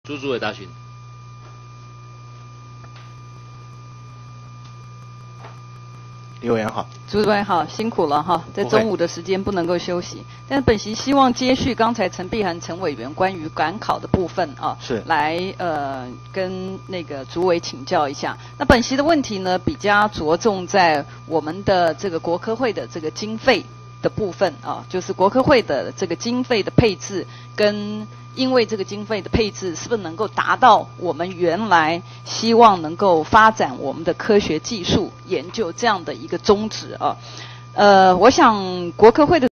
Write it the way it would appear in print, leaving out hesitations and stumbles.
朱主委答询。 李委员好， 朱主委好，辛苦了哈，在中午的时间不能够休息，但是本席希望接续刚才陈碧涵陈委员关于赶考的部分啊， 是来跟那个主委请教一下。那本席的问题呢，比较着重在我们的这个国科会的这个经费的部分啊，就是国科会的这个经费的配置跟。因为这个经费的配置是不是能够达到我们原来希望能够发展我们的科学技术研究这样的一个宗旨啊？我想国科会的